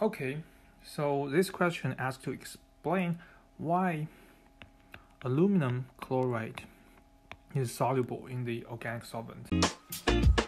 Okay, so this question asks to explain why aluminum chloride is soluble in the organic solvent.